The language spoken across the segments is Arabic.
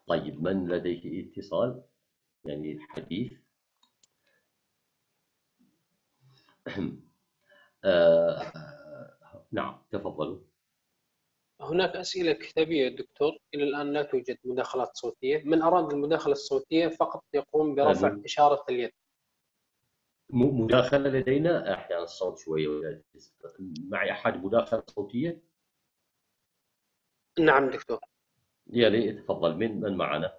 طيب، من لديه اتصال يعني حديث؟ آه، نعم، تفضلوا. هناك أسئلة كتابية دكتور، إلى الآن لا توجد مداخلات صوتية. من أراد المداخلة الصوتية فقط يقوم برفع إشارة اليد. مداخلة لدينا أحيانا الصوت شوية معي أحد مداخلة صوتية؟ نعم دكتور. يا ليت، تفضل. من معنا؟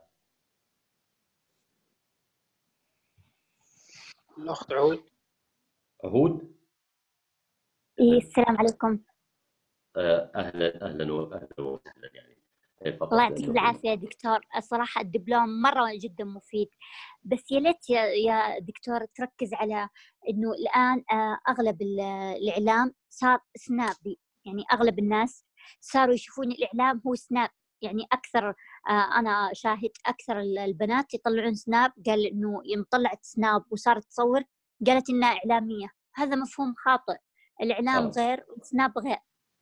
الأخت عود. عهود. السلام عليكم. أهلا أهلا وأهلا وسهلا. يعني الله يعطيك العافية يا دكتور، الصراحة الدبلوم مرة جدا مفيد، بس يا ليت يا دكتور تركز على إنه الآن أغلب الإعلام صار سنابي، يعني أغلب الناس صاروا يشوفون الإعلام هو سناب، يعني أكثر. أنا شاهد أكثر البنات يطلعون سناب، قال إنه يوم طلعت سناب وصارت تصور قالت إنها إعلامية. هذا مفهوم خاطئ، الإعلام غير والسناب غير.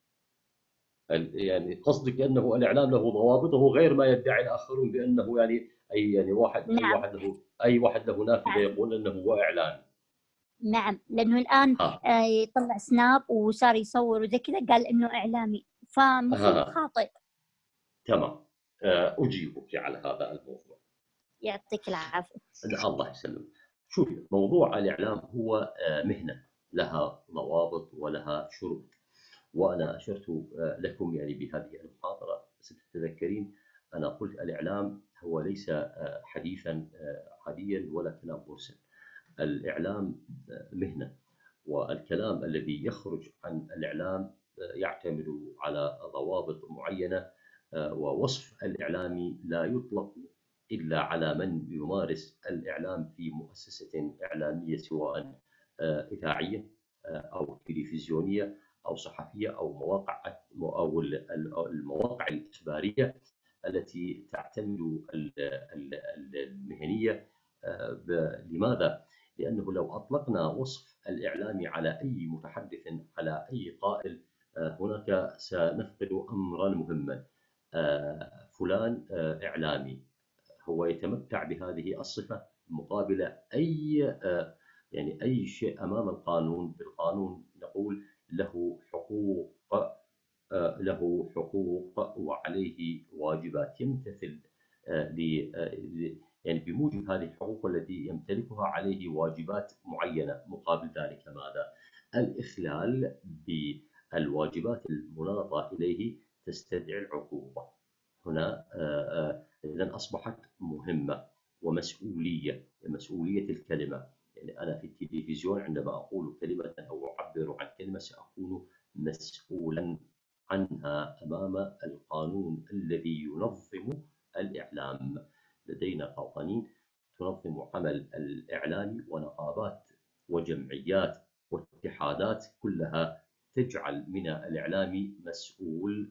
يعني قصدك انه الاعلام له ضوابطه غير ما يدعي الاخرون بانه يعني نعم. اي واحد له نافذه نعم. يقول انه هو اعلان. نعم، لأنه الآن يطلع سناب وصار يصور وزي كذا قال إنه إعلامي، فمفهوم خاطئ. تمام. أجيبك على هذا الموضوع. يعطيك العافية. الله يسلمك. شوفي، موضوع الإعلام هو مهنة لها ضوابط ولها شروط، وأنا أشرت لكم يعني بهذه المحاضرة ستتذكرين أنا قلت الإعلام هو ليس حديثا عاديا ولا كلام مرسل. الإعلام مهنة، والكلام الذي يخرج عن الإعلام يعتمد على ضوابط معينة، ووصف الإعلامي لا يطلق إلا على من يمارس الإعلام في مؤسسة إعلامية، سواء إذاعية أو تلفزيونية أو صحفية أو المواقع الإخبارية التي تعتمد المهنية. لماذا؟ لأنه لو أطلقنا وصف الإعلامي على أي متحدث، على أي قائل، هناك سنفقد أمرا مهما. فلان إعلامي، هو يتمتع بهذه الصفة مقابل يعني أي شيء أمام القانون. بالقانون نقول له حقوق، وعليه واجبات يمتثل يعني بموجب هذه الحقوق التي يمتلكها عليه واجبات معينة. مقابل ذلك ماذا؟ الإخلال بالواجبات المناطة إليه تستدعي العقوبة. هنا إذن أصبحت مهمة ومسؤولية، مسؤولية الكلمة. يعني أنا في التلفزيون عندما أقول كلمة أو أعبر عن كلمة سأكون مسؤولا عنها أمام القانون الذي ينظم الإعلام. لدينا قوانين تنظم عمل الإعلام، ونقابات وجمعيات واتحادات كلها تجعل من الإعلام مسؤول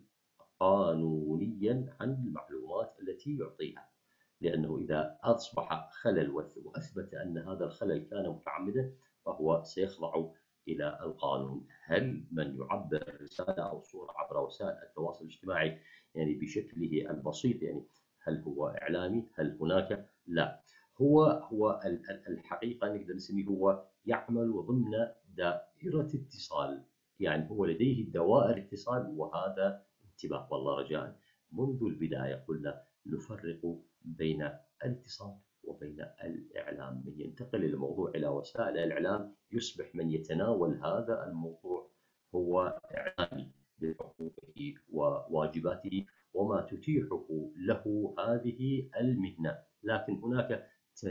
قانونيا عن المعلومات التي يعطيها. لأنه إذا أصبح خلل وأثبت أن هذا الخلل كان متعمدا فهو سيخضع إلى القانون. هل من يعبر رسالة أو صورة عبر وسائل التواصل الاجتماعي يعني بشكله البسيط، يعني هل هو إعلامي؟ هل هناك؟ لا، هو الحقيقة نقدر نسميه هو يعمل ضمن دائرة اتصال. يعني هو لديه دوائر اتصال، وهذا انتباه والله رجاء. منذ البداية قلنا نفرق بين الاتصال وبين الإعلام. من ينتقل الموضوع إلى وسائل الإعلام يصبح من يتناول هذا الموضوع هو إعلامي بحقوقه وواجباته وما تتيحه له هذه المهنة. لكن هناك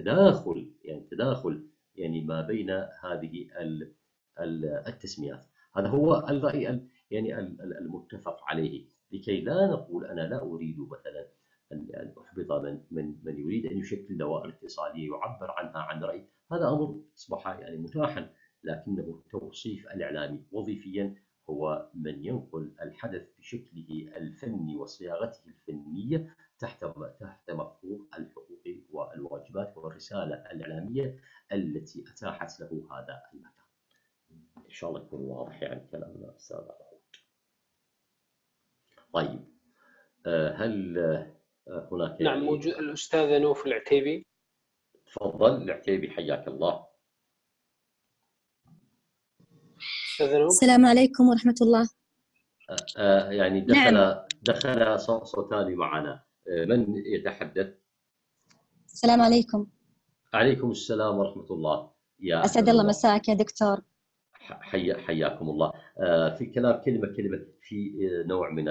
تداخل يعني ما بين هذه التسميات. هذا هو الرأي يعني المتفق عليه، لكي لا نقول أنا لا أريد مثلا أن أحبط من يريد أن يشكل دوائر اتصالية يعبر عنها عن رأي. هذا أمر أصبح يعني متاحا، لكنه التوصيف الإعلامي وظيفيا هو من ينقل الحدث بشكله الفني وصياغته الفنية تحت مفهوم الحقوق والواجبات والرسالة الإعلامية التي أتاحت له هذا المكان. إن شاء الله يكون واضح يعني كلامنا أستاذ عهود. طيب، هل هناك نعم، يعني. موجود الأستاذة نوف العتيبي. تفضل العتيبي، حياك الله. أستاذة نوف. السلام عليكم ورحمة الله. يعني نعم. دخل صوتان معنا. من يتحدث؟ السلام عليكم. عليكم السلام ورحمة الله. يا أسعد أهلا الله الله. مساك يا دكتور. حياكم الله. في كلام كلمة في نوع من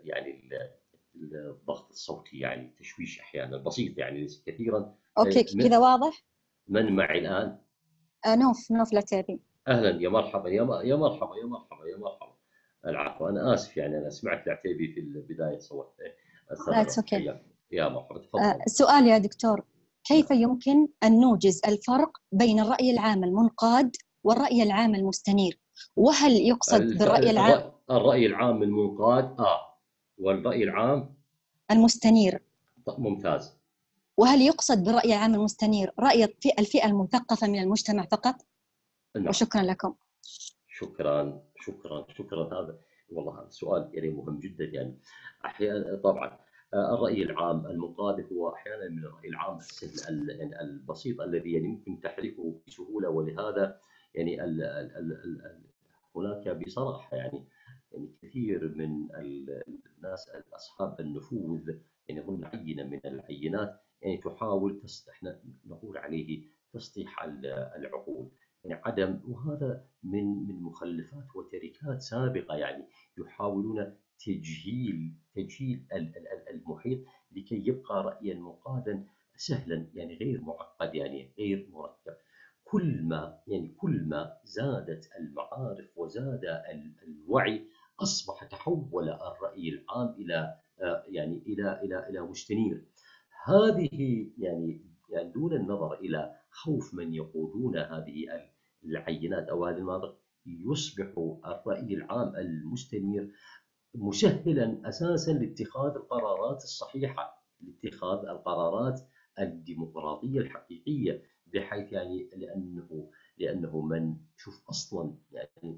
الضغط الصوتي، يعني تشويش أحيانا بسيط، يعني ليس كثيرا. أوكي كذا واضح؟ من معي الآن؟ نوف العتيبي. أهلا، يا مرحبا، يا مرحبا، يا مرحبا، يا مرحبا. العفو، أنا آسف، يعني أنا سمعت العتيبي في البداية صوت. That's okay. حياك، يا مرحبا، تفضل. السؤال يا دكتور، كيف يمكن أن نوجز الفرق بين الرأي العام المنقاد والرأي العام المستنير؟ وهل يقصد بالرأي العام الرأي العام المنقاد والرأي العام المستنير؟ ممتاز. وهل يقصد بالرأي العام المستنير رأي الفئة المثقفة من المجتمع فقط؟ نعم. وشكرا لكم. شكرا شكرا شكرا. هذا والله هذا سؤال يعني مهم جدا. يعني احيانا طبعا الراي العام المنقاد هو احيانا من الراي العام السهل يعني البسيط الذي يعني ممكن تحريفه بسهوله، ولهذا يعني هناك بصراحه يعني كثير من الناس اصحاب النفوذ يعني ضمن عينه من العينات يعني تحاول احنا نقول عليه تسطيح العقول، يعني عدم، وهذا من مخلفات وتركات سابقة، يعني يحاولون تجهيل المحيط لكي يبقى رأيا منقادا سهلا، يعني غير معقد، يعني غير مركب. كل ما زادت المعارف وزاد الوعي أصبح تحول الرأي العام إلى يعني إلى مستنير. هذه يعني دون النظر إلى خوف من يقودون هذه العينات أو هذه المناطق، يصبح الرأي العام المستنير مسهلا أساسا لاتخاذ القرارات الصحيحة، لاتخاذ القرارات الديمقراطية الحقيقية، بحيث يعني لأنه من شوف أصلا يعني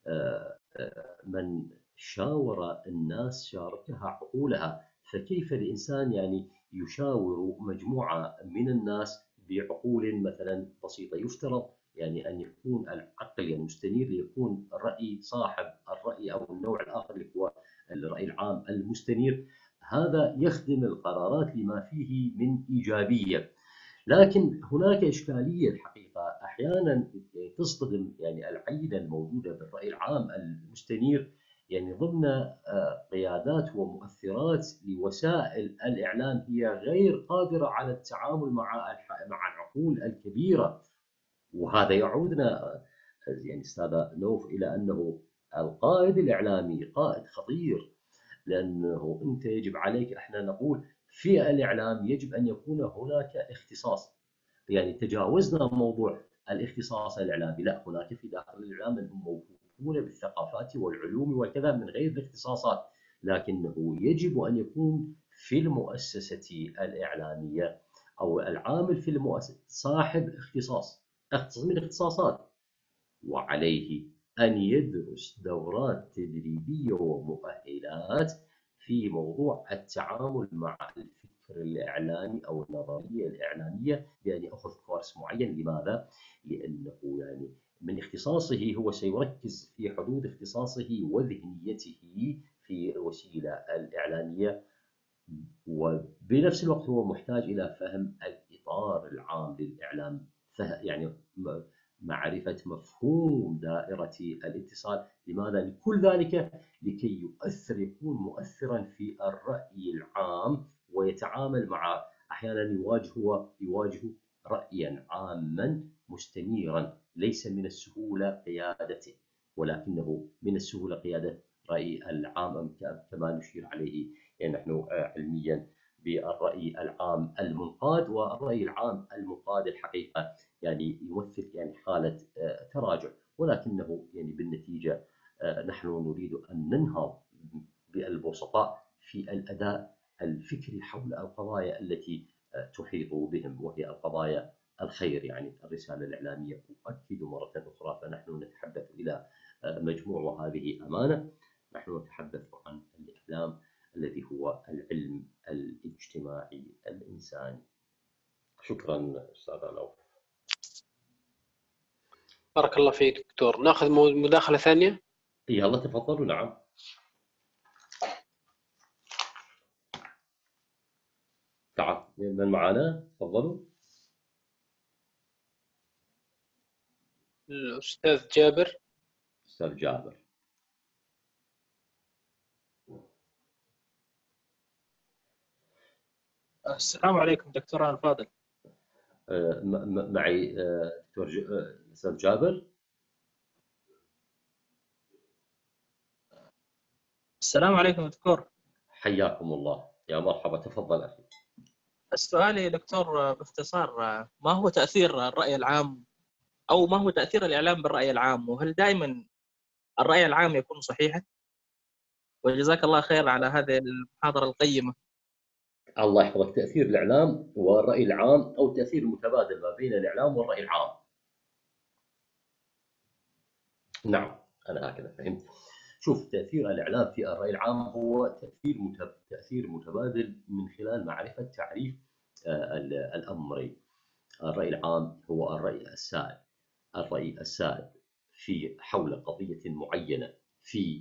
من شاور الناس شاركها عقولها، فكيف الإنسان يعني يشاور مجموعة من الناس بعقول مثلا بسيطة؟ يفترض يعني أن يكون العقل المستنير ليكون الرأي صاحب الرأي أو النوع الآخر اللي هو الرأي العام المستنير، هذا يخدم القرارات لما فيه من إيجابية. لكن هناك إشكالية الحقيقة، أحيانا تصطدم يعني العينة الموجودة بالرأي العام المستنير يعني ضمن قيادات ومؤثرات لوسائل الإعلام هي غير قادرة على التعامل مع العقول الكبيرة. وهذا يعودنا يعني أستاذة نوف إلى أنه القائد الإعلامي قائد خطير، لأنه أنت يجب عليك، احنا نقول في الإعلام يجب أن يكون هناك اختصاص، يعني تجاوزنا موضوع الاختصاص الإعلامي، لا، هناك في داخل الإعلام من هم موهوبون بالثقافات والعلوم وكذا من غير الاختصاصات، لكنه يجب أن يكون في المؤسسة الإعلامية أو العامل في المؤسسة صاحب اختصاص من الاختصاصات، وعليه أن يدرس دورات تدريبية ومؤهلات في موضوع التعامل مع الفكر الإعلامي أو النظرية الإعلامية، بأن يأخذ كورس معين. لماذا؟ لأنه يعني من اختصاصه هو سيركز في حدود اختصاصه وذهنيته في الوسيلة الإعلامية، وبنفس الوقت هو محتاج إلى فهم الإطار العام للإعلام، يعني معرفة مفهوم دائرة الاتصال. لماذا؟ لكل ذلك لكي يكون مؤثرا في الرأي العام ويتعامل مع، أحيانا يواجه رأيا عاما مستنيرا، ليس من السهولة قيادته، ولكنه من السهولة قيادة رأي العام كما نشير عليه يعني نحن علميا بالرأي العام المنقاد. والرأي العام المنقاد الحقيقة يعني يمثل يعني حالة تراجع، ولكنه يعني بالنتيجة نحن نريد أن ننهض بالبسطاء في الأداء الفكري حول القضايا التي تحيط بهم، وهي القضايا الخير. يعني الرسالة الإعلامية أؤكد مرة أخرى، فنحن نتحدث إلى مجموع، وهذه أمانة، نحن نتحدث عن الإعلام الذي هو العلم الاجتماعي الإنساني. شكرا أستاذ علاء. بارك الله فيك دكتور. ناخذ مداخلة ثانية. يلا تفضلوا. نعم. تعال من معنا؟ تفضلوا. الأستاذ جابر. أستاذ جابر. السلام عليكم دكتور الفاضل. معي دكتور أستاذ جابر. السلام عليكم دكتور. حياكم الله، يا مرحبا، تفضل أخي. السؤال يا دكتور باختصار، ما هو تأثير الرأي العام أو ما هو تأثير الإعلام بالرأي العام، وهل دائما الرأي العام يكون صحيحا؟ وجزاك الله خير على هذه المحاضرة القيمة. الله يحفظك. تأثير الإعلام والرأي العام، أو تأثير المتبادل ما بين الإعلام والرأي العام. نعم، أنا هكذا فهمت. شوف، تأثير الإعلام في الرأي العام هو تأثير متبادل من خلال معرفة تعريف الأمرين. الرأي العام هو الرأي السائد في حول قضية معينة في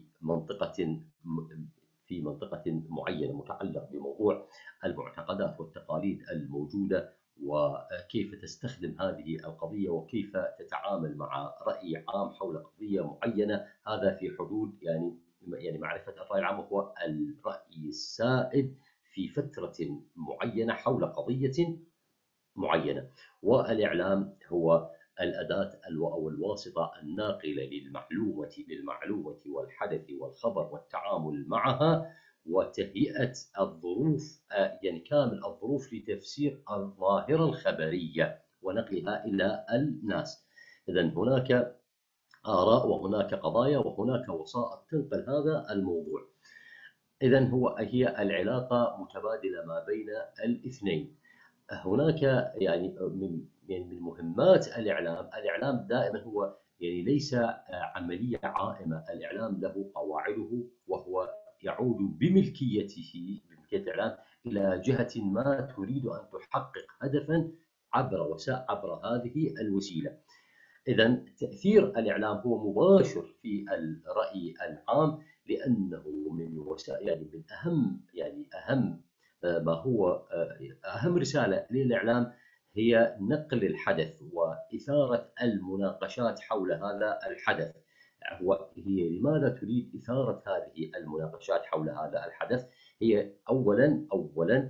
منطقة معينة متعلق بموضوع المعتقدات والتقاليد الموجودة، وكيف تستخدم هذه القضية وكيف تتعامل مع رأي عام حول قضية معينة. هذا في حدود يعني معرفة الرأي العام هو الرأي السائد في فترة معينة حول قضية معينة. والإعلام هو الأداة أو الواسطة الناقلة للمعلومة والحدث والخبر والتعامل معها، وتهيئة الظروف، يعني كامل الظروف لتفسير الظاهرة الخبرية ونقلها إلى الناس. إذن هناك آراء وهناك قضايا وهناك وسائط تنقل هذا الموضوع. إذن هي العلاقة متبادلة ما بين الاثنين. هناك يعني من مهمات الإعلام دائما هو يعني ليس عملية عائمة. الإعلام له قواعده، وهو يعود بملكية الإعلام إلى جهة ما تريد أن تحقق هدفا عبر هذه الوسيلة. إذا تأثير الإعلام هو مباشر في الرأي العام، لأنه من وسائل من أهم ما هو أهم رسالة للإعلام هي نقل الحدث وإثارة المناقشات حول هذا الحدث. هي لماذا تريد إثارة هذه المناقشات حول هذا الحدث؟ هي أولا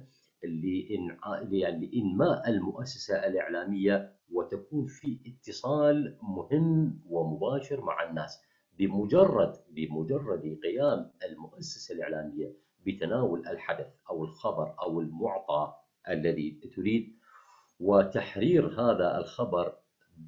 لإنماء المؤسسة الإعلامية، وتكون في اتصال مهم ومباشر مع الناس. بمجرد قيام المؤسسة الإعلامية بتناول الحدث أو الخبر أو المعطى الذي تريد، وتحرير هذا الخبر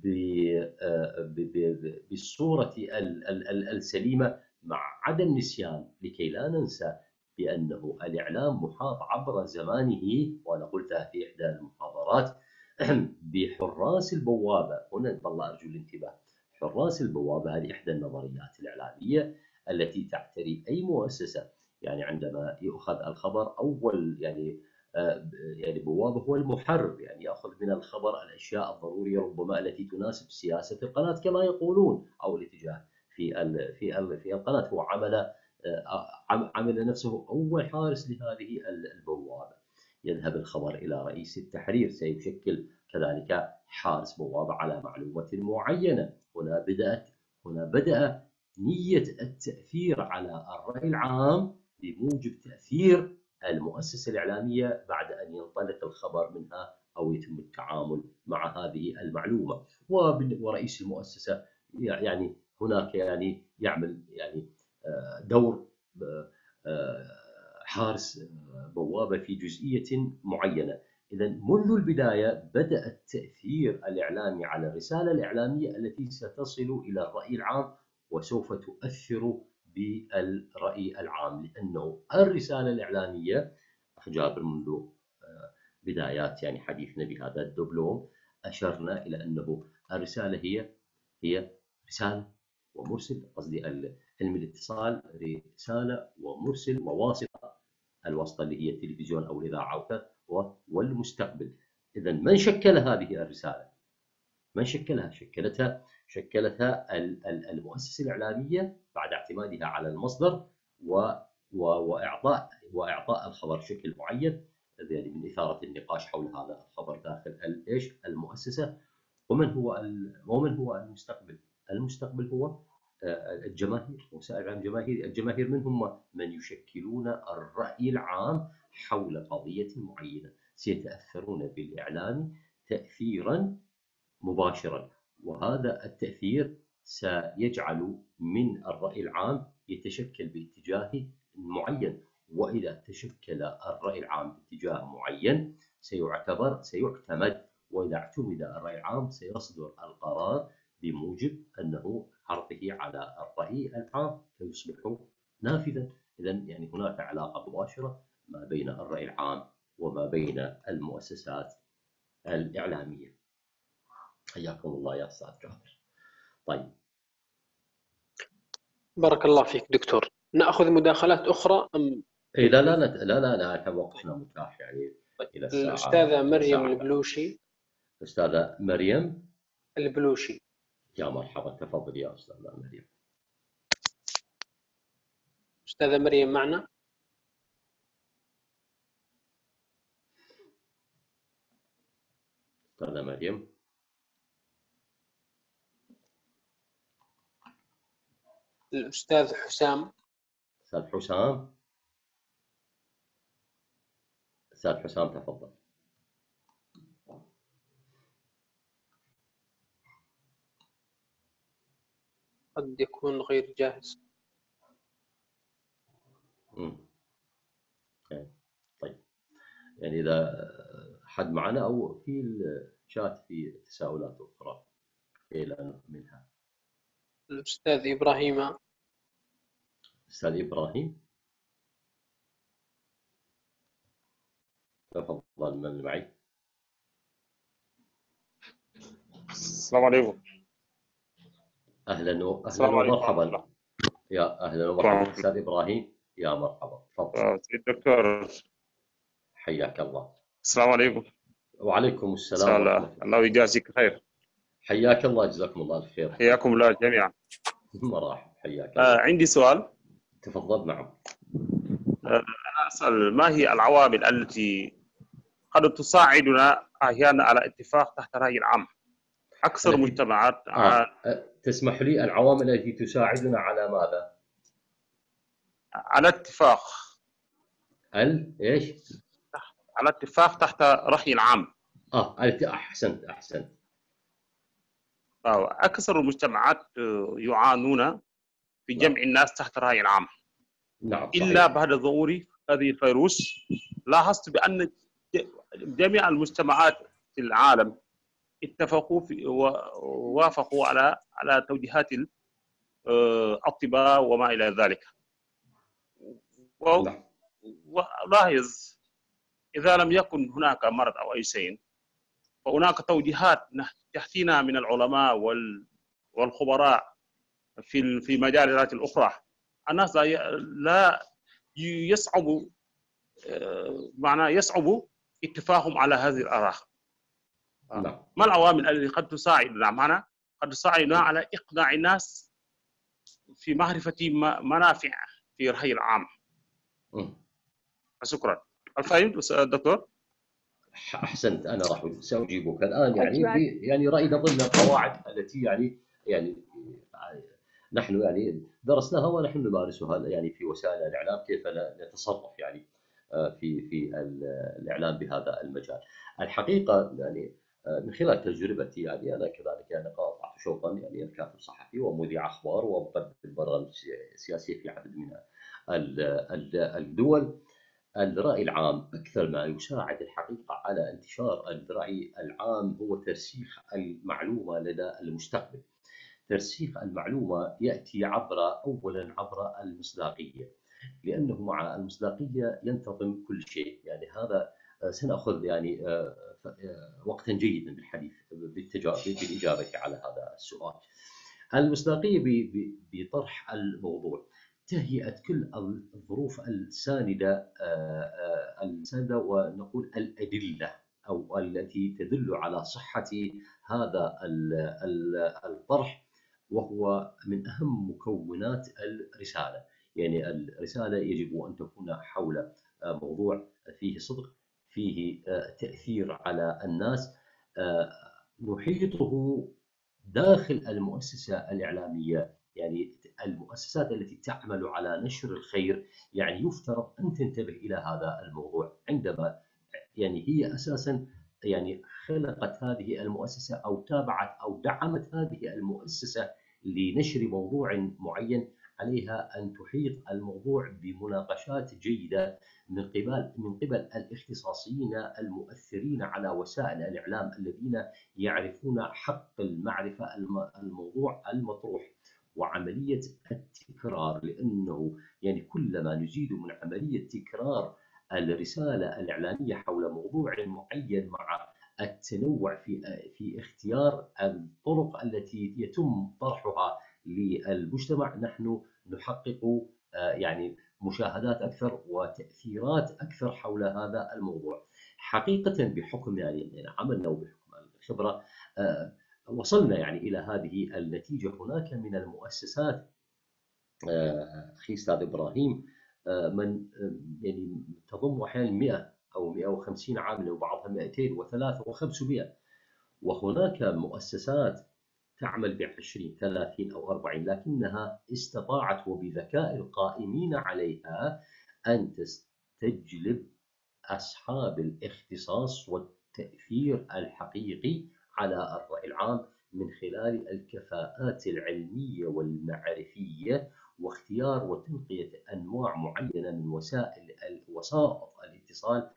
بالصورة السليمة مع عدم نسيان، لكي لا ننسى بأنه الإعلام محاط عبر زمانه، وأنا قلتها في إحدى المحاضرات، بحراس البوابة. هنا والله أرجو الانتباه. حراس البوابة هذه إحدى النظريات الإعلامية التي تعتري أي مؤسسة. يعني عندما يؤخذ الخبر، أول يعني بوابة هو المحرر، يعني يأخذ من الخبر الأشياء الضرورية ربما التي تناسب سياسة القناة كما يقولون، أو الاتجاه في القناة. هو عمل نفسه أول حارس لهذه البوابة. يذهب الخبر إلى رئيس التحرير، سيشكل كذلك حارس بوابة على معلومة معينة. هنا بدأ نية التأثير على الرأي العام بموجب تأثير المؤسسة الإعلامية بعد أن ينطلق الخبر منها أو يتم التعامل مع هذه المعلومة. ورئيس المؤسسة يعني هناك يعمل دور حارس بوابة في جزئية معينة. إذا منذ البداية بدأ التأثير الإعلامي على الرسالة الإعلامية التي ستصل إلى الرأي العام وسوف تؤثر بالرأي العام، لأنه الرسالة الإعلامية، جابر، منذ بدايات حديثنا بهذا الدبلوم أشرنا إلى أنه الرسالة هي رسالة ومرسل. قصدي علم الاتصال رسالة ومرسل وواسطة. الوسطى اللي هي التلفزيون أو الإذاعة والمستقبل. إذا من شكل هذه الرسالة؟ من شكلها؟ شكلتها المؤسسة الإعلامية بعد اعتمادها على المصدر وإعطاء الخبر بشكل معين، يعني من إثارة النقاش حول هذا الخبر داخل المؤسسة. ومن هو المستقبل؟ المستقبل هو الجماهير، وسائل الإعلام الجماهير من هم؟ من يشكلون الرأي العام حول قضية معينة، سيتأثرون بالإعلام تأثيرا مباشرا، وهذا التأثير سيجعل من الرأي العام يتشكل باتجاه معين. وإذا تشكل الرأي العام باتجاه معين سيعتمد، وإذا اعتمد الرأي العام سيصدر القرار بموجب أنه عرضه على الرأي العام فيصبح نافذا. إذا يعني هناك علاقة مباشرة ما بين الرأي العام وما بين المؤسسات الإعلامية. حياكم الله يا أستاذ جابر. طيب، بارك الله فيك دكتور. نأخذ مداخلات أخرى أم؟ إيه لا لا لا لا لا, لا وقتنا متاح يعني إلى الساعة. الأستاذة مريم البلوشي. أستاذة مريم البلوشي، يا مرحبا، تفضل يا أستاذة مريم. أستاذة مريم معنا؟ أستاذة مريم. الأستاذ حسام. أستاذ حسام. أستاذ حسام تفضل. قد يكون غير جاهز. طيب، يعني إذا حد معنا أو في الشات في تساؤلات أخرى إلى منها. الأستاذ إبراهيم. أستاذ إبراهيم تفضل، من معي؟ السلام عليكم. أهلا ومرحبا. يا أهلا ومرحبا أستاذ إبراهيم، يا مرحبا، تفضل. سيد الدكتور حياك الله. السلام عليكم. وعليكم السلام. الله يجازيك خير. حياك الله، جزاكم الله الخير. حياكم الله جميعا. مرحبا، حياك الله. عندي سؤال. تفضل. نعم. أنا أسأل، ما هي العوامل التي قد تساعدنا أحيانا على اتفاق تحت رأي العام؟ أكثر مجتمعات تسمح لي، العوامل التي تساعدنا على ماذا؟ على اتفاق. ايش؟ على اتفاق تحت رأي العام. أحسنت. أكثر المجتمعات يعانون في جمع الناس تحت رأي العام. نعم. إلا بعد ظهور هذه الفيروس لاحظت بأن جميع المجتمعات في العالم اتفقوا ووافقوا على توجيهات الأطباء وما إلى ذلك. ولاحظ إذا لم يكن هناك مرض أو أي شيء فهناك توجيهات تحتنا من العلماء والخبراء في المجالات الأخرى. الناس لا يصعب اتفاقهم على هذه الآراء. ما العوامل التي قد تساعدنا على إقناع الناس في معرفة منافع في الرأي العام؟ شكرا. هل فهمت دكتور؟ أحسنت. أنا راح سأجيبك الآن. يعني رأيي ضمن القواعد التي يعني نحن درسناها ونحن نمارسها يعني في وسائل الإعلام، كيف نتصرف يعني في الإعلام بهذا المجال. الحقيقة يعني من خلال تجربتي يعني أنا كذلك قاطعت شوطا يعني كاتب صحفي ومذيع أخبار ومقدم برامج سياسية في عدد من الدول. الرأي العام أكثر ما يساعد الحقيقة على انتشار الرأي العام هو ترسيخ المعلومة لدى المستقبل. ترسيخ المعلومة يأتي أولا عبر المصداقية، لأنه مع المصداقية ينتظم كل شيء. يعني هذا سنأخذ يعني وقتا جيدا بالحديث بالإجابة على هذا السؤال. المصداقية بطرح الموضوع. تهيئة كل الظروف الساندة ونقول الأدلة أو التي تدل على صحة هذا الطرح، وهو من أهم مكونات الرسالة. يعني الرسالة يجب أن تكون حول موضوع فيه صدق، فيه تأثير على الناس، نحيطه داخل المؤسسة الإعلامية. يعني المؤسسات التي تعمل على نشر الخير يعني يفترض أن تنتبه إلى هذا الموضوع، عندما يعني هي أساسا يعني خلقت هذه المؤسسة أو تابعت أو دعمت هذه المؤسسة لنشر موضوع معين، عليها أن تحيط الموضوع بمناقشات جيدة من قبل الاختصاصيين المؤثرين على وسائل الإعلام الذين يعرفون حق المعرفة الموضوع المطروح وعملية التكرار، لأنه يعني كلما نزيد من عملية تكرار الرسالة الإعلامية حول موضوع معين مع التنوع في اختيار الطرق التي يتم طرحها للمجتمع، نحن نحقق يعني مشاهدات أكثر وتأثيرات أكثر حول هذا الموضوع. حقيقة بحكم يعني عملنا وبحكم الخبرة وصلنا يعني إلى هذه النتيجة. هناك من المؤسسات أخي أستاذ إبراهيم من يعني تضم أحيانا 100 أو 150 عامل وبعضها 200 و3 و500، وهناك مؤسسات تعمل ب20 30 أو 40، لكنها استطاعت وبذكاء القائمين عليها أن تستجلب أصحاب الاختصاص والتأثير الحقيقي على الرأي العام من خلال الكفاءات العلمية والمعرفية واختيار وتنقية أنواع معينة من وسائط الاتصال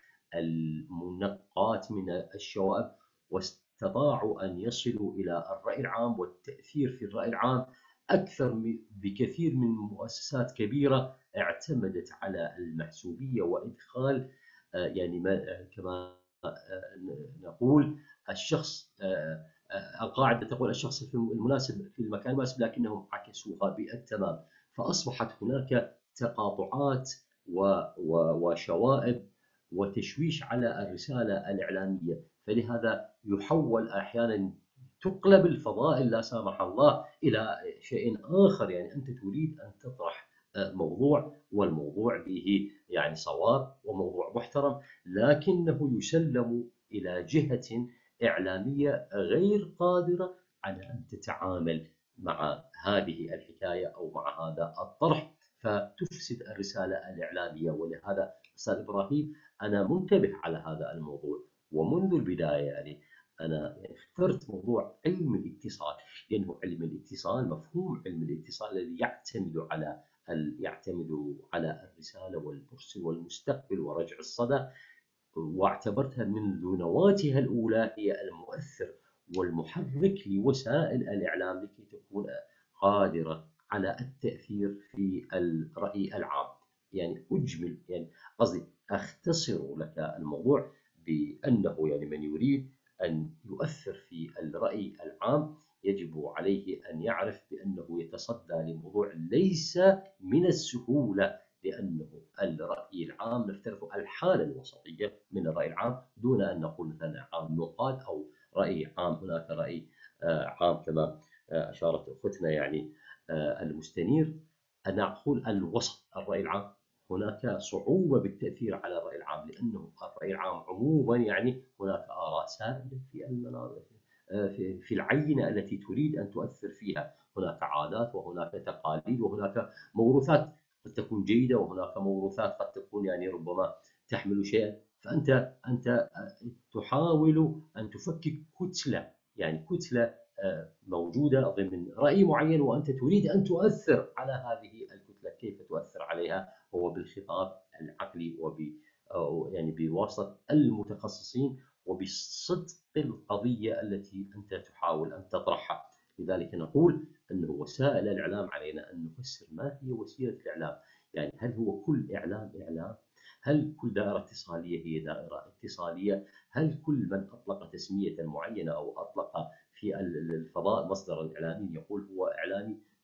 المنقاة من الشوائب، واستطاعوا أن يصلوا إلى الرأي العام والتأثير في الرأي العام أكثر بكثير من مؤسسات كبيرة اعتمدت على المحسوبية وإدخال يعني كما نقول الشخص القاعدة تقول الشخص المناسب في المكان المناسب، لكنهم عكسوها بالتمام، فأصبحت هناك تقاطعات وشوائب وتشويش على الرسالة الإعلامية. فلهذا يحول أحيانا تقلب الفضائل لا سامح الله إلى شيء آخر. يعني أنت تريد أن تطرح موضوع والموضوع به يعني صواب وموضوع محترم، لكنه يسلم إلى جهة إعلامية غير قادرة على أن تتعامل مع هذه الحكاية أو مع هذا الطرح، فتفسد الرسالة الإعلامية. ولهذا أستاذ إبراهيم أنا منتبه على هذا الموضوع، ومنذ البداية يعني أنا اخترت موضوع علم الاتصال، لأنه علم الاتصال مفهوم علم الاتصال الذي يعتمد على الرسالة والمرسل والمستقبل ورجع الصدى، واعتبرتها منذ نواتها الأولى هي المؤثر والمحرك لوسائل الإعلام لكي تكون قادرة على التأثير في الرأي العام. يعني أجمل يعني قصدي أختصر لك الموضوع بأنه يعني من يريد أن يؤثر في الرأي العام يجب عليه أن يعرف بأنه يتصدى لموضوع ليس من السهولة، لأنه الرأي العام نفترض الحالة الوسطية من الرأي العام دون أن نقول مثلا عام نقاد أو رأي عام. هناك رأي عام كما أشارت أختنا يعني المستنير، أنا أقول الوسط الرأي العام. هناك صعوبة بالتأثير على الرأي العام، لأنه الرأي العام عموما يعني هناك آراء سائدة في المناطق في العينة التي تريد أن تؤثر فيها، هناك عادات وهناك تقاليد وهناك موروثات قد تكون جيدة، وهناك موروثات قد تكون يعني ربما تحمل شيئا، فأنت تحاول أن تفكك كتلة، يعني كتلة موجودة ضمن رأي معين، وأنت تريد أن تؤثر على هذه الكتلة. كيف تؤثر عليها؟ هو بالخطاب العقلي يعني بواسطة المتخصصين وبصدق القضية التي أنت تحاول أن تطرحها. لذلك نقول أن وسائل الإعلام علينا أن نفسر ما هي وسيلة الإعلام. يعني هل هو كل إعلام؟ هل كل دائرة اتصالية هي دائرة اتصالية؟ هل كل من أطلق تسمية معينة أو أطلق في الفضاء مصدرا إعلاميا يقول هو إعلامي؟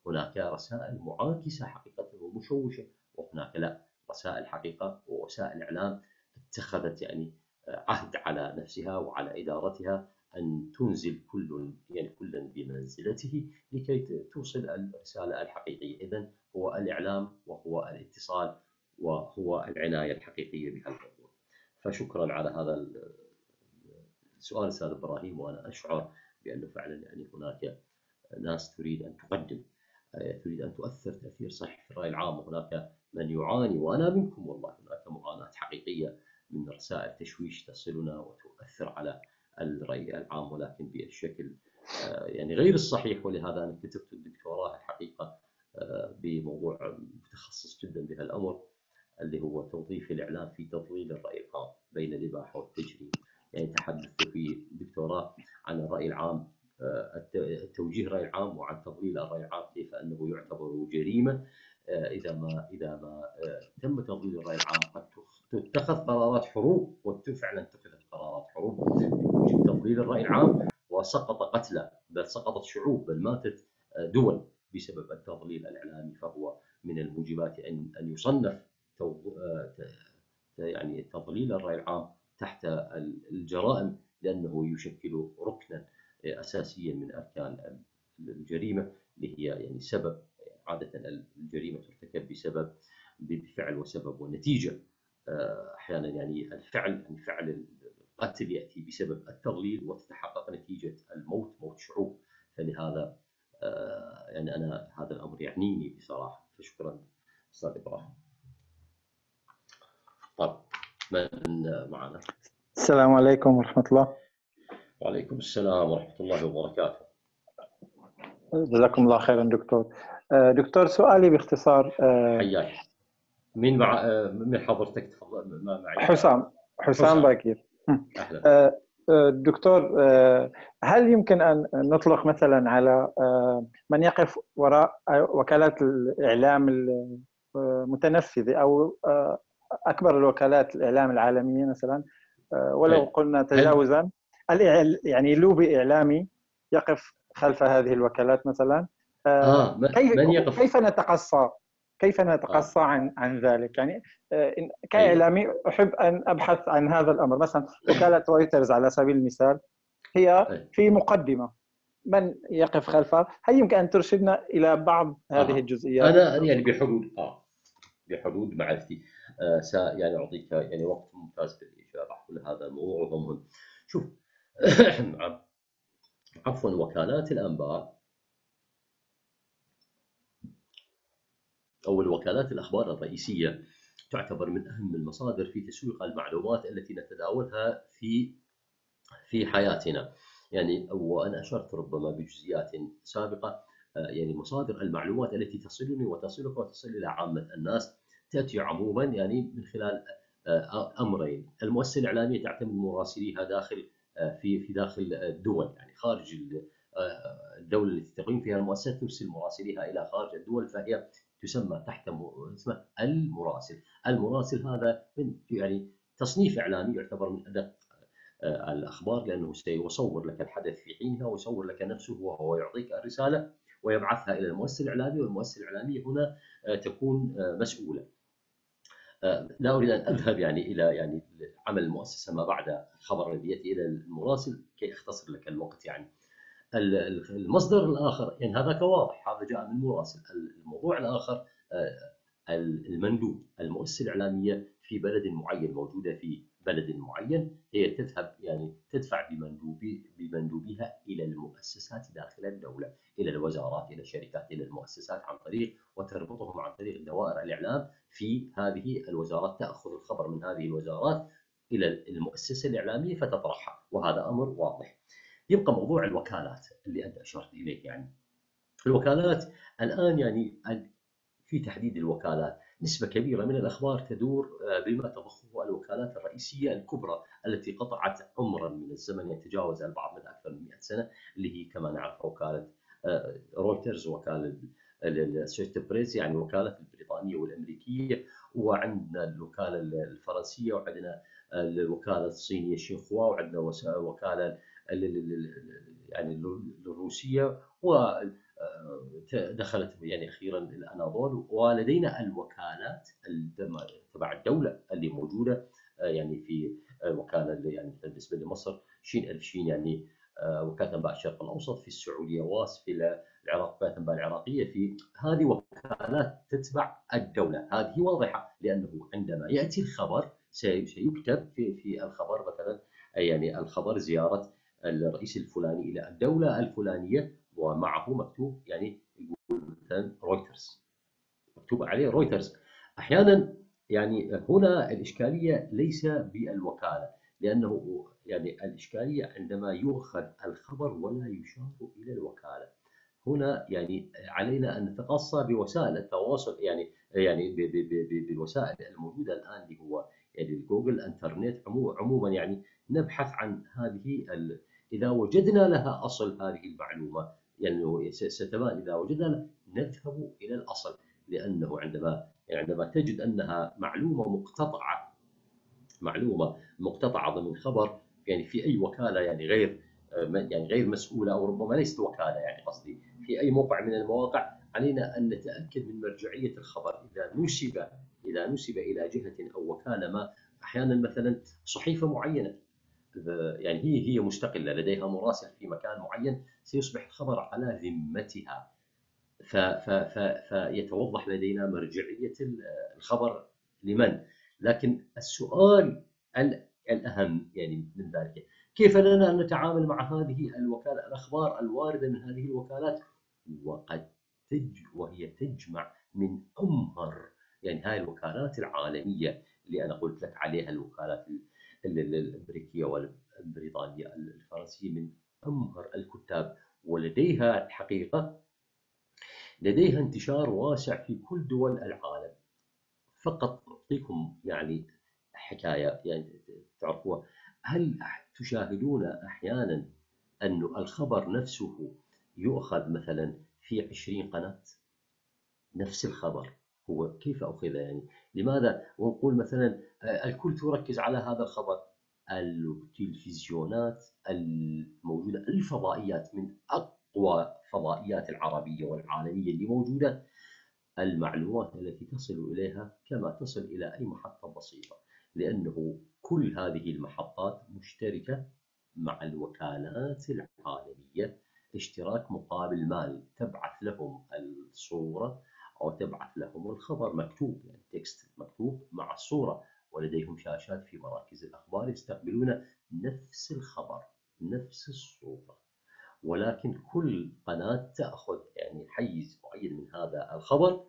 هناك رسائل معاكسة حقيقة ومشوشة، وهناك لا، رسائل حقيقة ووسائل إعلام اتخذت يعني عهد على نفسها وعلى إدارتها أن تنزل كلا بمنزلته لكي توصل الرسالة الحقيقية. إذن هو الإعلام وهو الاتصال وهو العناية الحقيقية بهالموضوع. فشكرا على هذا السؤال أستاذ إبراهيم، وأنا أشعر بأنه فعلا يعني هناك ناس تريد أن تقدم، تريد أن تؤثر تأثير صحيح في الرأي العام، وهناك من يعاني، وأنا منكم والله. هناك معاناة حقيقية من رسائل تشويش تصلنا وتؤثر على الرأي العام، ولكن بالشكل يعني غير الصحيح. ولهذا أنا كتبت الدكتوراه الحقيقة بموضوع متخصص جدا بهالأمر، اللي هو توظيف الإعلام في تضليل الرأي العام بين الإباحة والتجريم. يعني تحدثت في دكتوراه عن الرأي العام، توجيه الرأي العام، وعن تضليل الرأي العام، كيف أنه يعتبر جريمة إذا ما تم تضليل الرأي العام. قد تتخذ قرارات حروب، وفعلا اتخذت قرارات حروب بموجب تضليل الرأي العام، وسقط قتلى، بل سقطت شعوب، بل ماتت دول بسبب التضليل الإعلامي. فهو من الموجبات أن يصنف يعني تضليل الرأي العام تحت الجرائم، لأنه يشكل ركنا أساسيا من أركان الجريمة، اللي هي يعني سبب. عادة الجريمة ترتكب بفعل وسبب ونتيجة. أحيانا يعني الفعل، يعني فعل القتل يأتي بسبب التضليل، وتتحقق نتيجة الموت، موت شعوب. فلهذا يعني أنا هذا الأمر يعنيني بصراحة. فشكرا أستاذ إبراهيم. طب من معنا؟ السلام عليكم ورحمة الله. وعليكم السلام ورحمة الله وبركاته. جزاكم الله خيرا دكتور. دكتور سؤالي باختصار. حياك. من حضرتك؟ تفضل. ما معي. حسام باكير. أهلا. دكتور، هل يمكن أن نطلق مثلا على من يقف وراء وكالات الإعلام المتنفذة أو أكبر الوكالات الإعلام العالمية مثلا، ولو قلنا تجاوزا، يعني لوبي إعلامي يقف خلف هذه الوكالات مثلا؟ كيف نتقصى عن ذلك؟ يعني كإعلامي أحب أن أبحث عن هذا الأمر. مثلا وكالة رويترز على سبيل المثال هي في مقدمة، من يقف خلفها؟ هل يمكن أن ترشدنا إلى بعض هذه الجزئيات؟ أنا يعني بحدود معرفتي يعني أعطيك يعني وقت ممتاز للإجابة حول هذا الموضوع، وهو مهم. شوف عفوا، وكالات الأنباء أو الوكالات الأخبار الرئيسية تعتبر من أهم المصادر في تسويق المعلومات التي نتداولها في حياتنا. يعني وأنا أشرت ربما بجزئيات سابقة، يعني مصادر المعلومات التي تصلني وتصلك وتصل إلى عامة الناس تأتي عموما يعني من خلال أمرين. المؤسسة الإعلامية تعتمد مراسليها في داخل الدول، يعني خارج الدولة التي تقيم فيها المؤسسة ترسل مراسليها إلى خارج الدول، فهي تسمى تحت اسمه المراسل هذا من يعني تصنيف إعلامي، يعتبر من أدق الأخبار، لأنه سيصور لك الحدث في حينها ويصور لك نفسه وهو يعطيك الرسالة ويبعثها إلى المؤسسة الإعلامية، والمؤسسة الإعلامية هنا تكون مسؤولة. لا أريد أن أذهب يعني إلى يعني عمل المؤسسة ما بعد الخبر الذي يأتي إلى المراسل كي أختصر لك الوقت. يعني المصدر الآخر يعني هذاك واضح، هذا جاء من مراسل. الموضوع الآخر المندوب. المؤسسة الإعلامية في بلد معين، موجودة في بلد معين، هي تذهب يعني تدفع بمندوبيها إلى المؤسسات داخل الدولة، إلى الوزارات، إلى الشركات، إلى المؤسسات عن طريق، وتربطهم عن طريق دوائر الإعلام في هذه الوزارات، تأخذ الخبر من هذه الوزارات إلى المؤسسة الإعلامية فتطرحها، وهذا أمر واضح. يبقى موضوع الوكالات اللي أنت أشرت إليه. يعني الوكالات الآن يعني في تحديد الوكالات نسبة كبيرة من الأخبار تدور بما تضخه الوكالات الرئيسية الكبرى التي قطعت عمرا من الزمن يتجاوز البعض من أكثر من 100 سنة، اللي هي كما نعرف وكالة رويترز، وكالة الأسوشيتد بريس، يعني الوكالات البريطانية والأمريكية، وعندنا الوكالة الفرنسية، وعندنا الوكالة الصينية شينخوا، وعندنا وكالة يعني الروسية، دخلت يعني اخيرا الاناضول، ولدينا الوكالات تبع الدوله اللي موجوده يعني في وكاله يعني بالنسبه لمصر شين الشين يعني وكاله انباء الشرق الاوسط، في السعوديه واس، في العراق وكاله انباء العراقيه، في هذه وكالات تتبع الدوله. هذه واضحه لانه عندما ياتي الخبر سيكتب في الخبر مثلا يعني الخبر زياره الرئيس الفلاني الى الدوله الفلانيه، ومعه مكتوب يعني يقول مثلا رويترز، مكتوب عليه رويترز. احيانا يعني هنا الاشكاليه ليس بالوكاله، لانه يعني الاشكاليه عندما يؤخذ الخبر ولا يشار الى الوكاله. هنا يعني علينا ان نتقصى بوسائل التواصل، يعني بالوسائل الموجوده الان اللي هو يعني جوجل، الانترنت عموما، يعني نبحث عن هذه اذا وجدنا لها اصل هذه المعلومه، يعني ستبان اذا وجدنا نذهب الى الاصل، لانه عندما تجد انها معلومه مقتطعه ضمن خبر يعني في اي وكاله يعني غير مسؤوله، او ربما ليست وكاله، يعني قصدي في اي موقع من المواقع، علينا ان نتاكد من مرجعيه الخبر. اذا نسب الى جهه او وكاله ما، احيانا مثلا صحيفه معينه يعني هي مستقله لديها مراسل في مكان معين، سيصبح الخبر على ذمتها، فيتوضح لدينا مرجعيه الخبر لمن. لكن السؤال الأهم يعني من ذلك، كيف لنا أن نتعامل مع هذه الأخبار الواردة من هذه الوكالات، وهي تجمع من أمهر يعني هاي الوكالات العالمية اللي أنا قلت لك عليها، الوكالات الأمريكية والبريطانية الفرنسية، من أمهر الكتاب، ولديها الحقيقة لديها انتشار واسع في كل دول العالم. فقط أعطيكم يعني حكاية يعني تعرفوها. هل تشاهدون أحيانا أن الخبر نفسه يؤخذ مثلا في 20 قناة؟ نفس الخبر هو كيف أخذ يعني؟ لماذا؟ ونقول مثلا الكل تركز على هذا الخبر. التلفزيونات الموجودة، الفضائيات من أقوى فضائيات العربية والعالمية اللي موجودة، المعلومات التي تصل إليها كما تصل إلى أي محطة بسيطة، لأنه كل هذه المحطات مشتركة مع الوكالات العالمية اشتراك مقابل مال، تبعث لهم الصورة أو تبعث لهم الخبر مكتوب، يعني تكست مكتوب مع الصورة، ولديهم شاشات في مراكز الأخبار يستقبلون نفس الخبر نفس الصورة، ولكن كل قناة تأخذ يعني حيز معين من هذا الخبر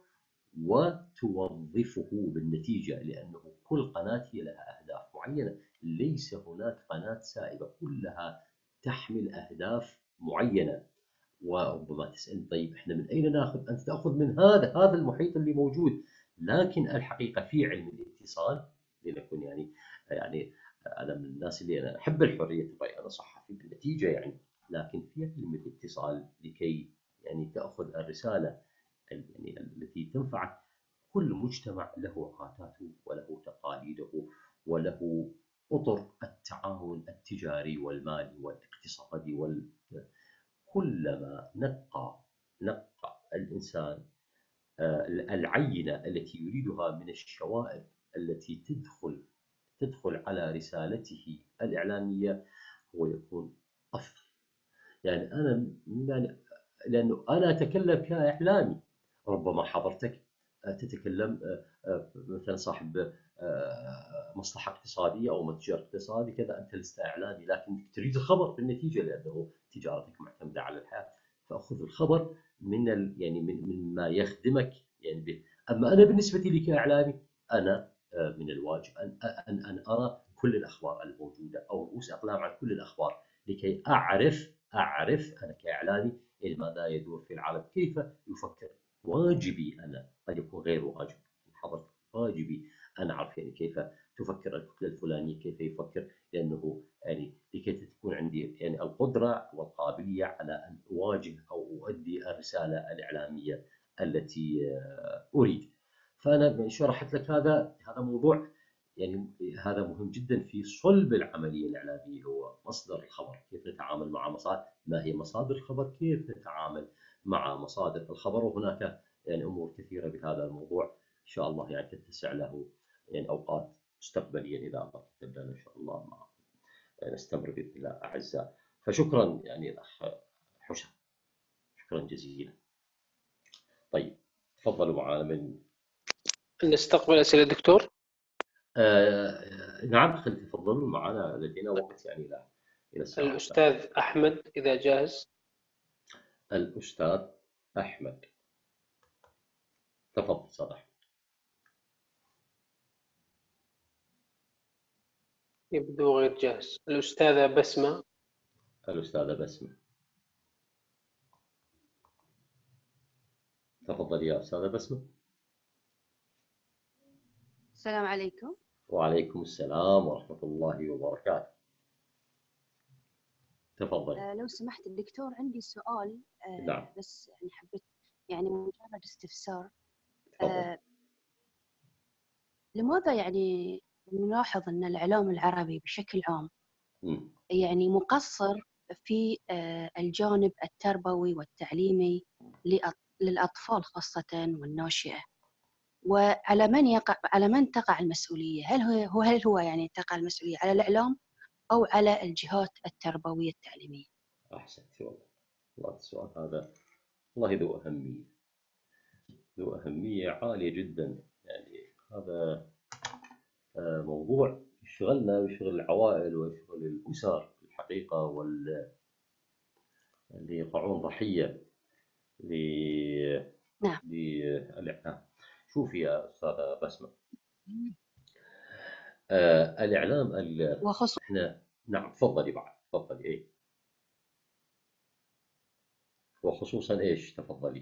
وتوظفه بالنتيجة، لأنه كل قناة هي لها أهداف معينة، ليس هناك قناة سائبة، كلها تحمل أهداف معينة. وربما تسأل طيب إحنا من أين نأخذ؟ أنت تأخذ من هذا المحيط اللي موجود، لكن الحقيقة في علم الاتصال، لنكون يعني أنا من الناس اللي أنا أحب الحرية الرأي، أنا صحفي بالنتيجة يعني، لكن في علم الاتصال لكي يعني تأخذ الرسالة يعني التي تنفعك. كل مجتمع له عاداته وله تقاليده وله أطر التعاون التجاري والمالي والاقتصادي كلما نقى الإنسان العينة التي يريدها من الشوائب التي تدخل على رسالته الإعلامية، هو يكون أفضل. يعني لأنه أنا أتكلم كإعلامي، ربما حضرتك تتكلم مثلا صاحب مصلحة اقتصادية أو متجر اقتصادي كذا، أنت لست إعلامي، لكن تريد الخبر بالنتيجة لأنه تجارتك معتمدة على الحياة، فأخذ الخبر يعني من ما يخدمك يعني به. أما أنا بالنسبة لي كإعلامي، أنا من الواجب أن أرى كل الأخبار الموجودة أو رؤوس أقلام عن كل الأخبار، لكي أعرف أنا كإعلامي ماذا يدور في العالم، كيف يفكر. واجبي أنا، قد يكون غير واجب حضرتك، واجبي أنا أعرف يعني كيف تفكر الكتلة الفلانية، كيف يفكر، لأنه يعني لكي تكون عندي يعني القدرة والقابلية على أن أواجه أو أؤدي الرسالة الإعلامية التي أريد. فأنا شرحت لك هذا موضوع يعني هذا مهم جدا في صلب العملية الإعلامية، هو مصدر الخبر، كيف نتعامل مع ما هي مصادر الخبر، كيف نتعامل مع مصادر الخبر. وهناك يعني امور كثيره بهذا الموضوع ان شاء الله يعني تتسع له يعني اوقات مستقبليا اذا الله كتب لنا ان شاء الله مع نستمر باذن الله اعزاء. فشكرا يعني الاخ حسام، شكرا جزيلا. طيب تفضلوا معنا من نستقبل اسئله دكتور. نعم اخي تفضلوا معنا، لدينا وقت يعني الى الساعه. الاستاذ احمد اذا جاهز. الاستاذ احمد تفضل استاذ احمد. يبدو غير جاهز. الاستاذه بسمه. الاستاذه بسمه تفضل يا استاذه بسمه. السلام عليكم. وعليكم السلام ورحمه الله وبركاته. تفضل. لو سمحت الدكتور عندي سؤال. نعم. بس يعني حبيت يعني مجرد استفسار. لماذا يعني نلاحظ أن الإعلام العربي بشكل عام يعني مقصر في الجانب التربوي والتعليمي للأطفال خاصة والناشئة، وعلى من تقع المسؤولية؟ هل هو يعني تقع المسؤولية على الإعلام أو على الجهات التربوية التعليمية؟ أحسنت والله السؤال هذا والله ذو أهمية عالية جدا. يعني هذا موضوع يشغلنا ويشغل العوائل ويشغل الأسر في الحقيقة، اللي يقعون ضحية للإعلام. شوفي يا أستاذة بسمة، الإعلام احنا نعم تفضلي بعد تفضلي. إيه وخصوصا إيش تفضلي؟